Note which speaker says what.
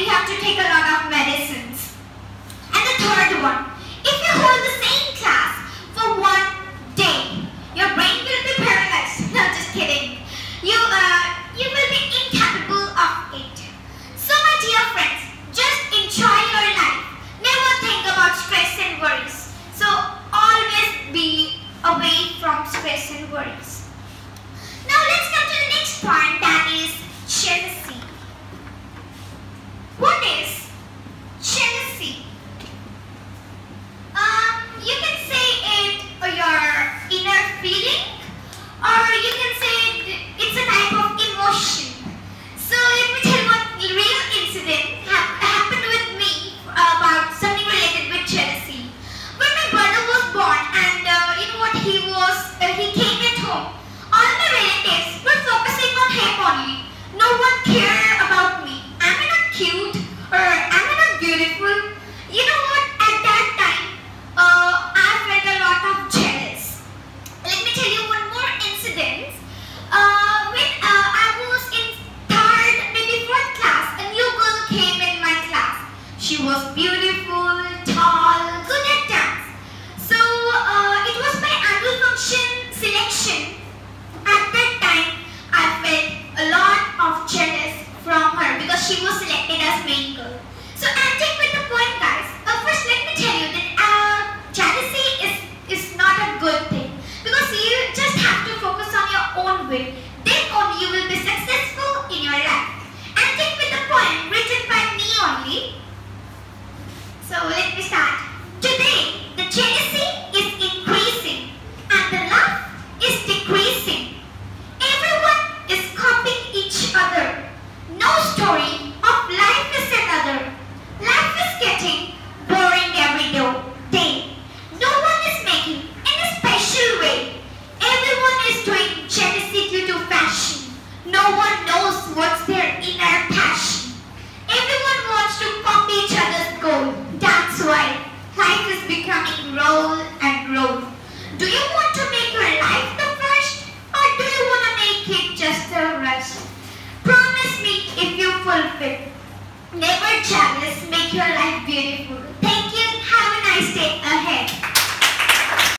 Speaker 1: and you have to take a lot of medicines. And the third one, if you hold the same class for one day, your brain will be paralyzed. No, just kidding. You will be incapable of it. So my dear friends, just enjoy your life. Never think about stress and worries. So always be away from stress and worries. Now let's come to the next point, that is jealousy. What is jealousy? You can say it your inner feeling, or you can say it's a type of emotion. So let me tell you one real incident happened with me about something related with jealousy. When my brother was born, and you know what, he came at home. All my relatives were focusing on him only. No one cared about me. Am I not cute? Or am I not beautiful? You know what? At that time, I felt a lot of jealous. Let me tell you one more incident. When I was in third, maybe fourth class, a new girl came in my class. She was beautiful, tall, good at dance. So it was my annual function selection. At that time, I felt a lot of jealous from her because she was selected as main girl. So acting with the point, guys. First, let me tell you that jealousy is not a good thing, because you just have to focus on your own will. Then only you will be successful in your life. Acting with the point written by me only. So let me start. Today, the jealousy is increasing and the love is decreasing. Everyone is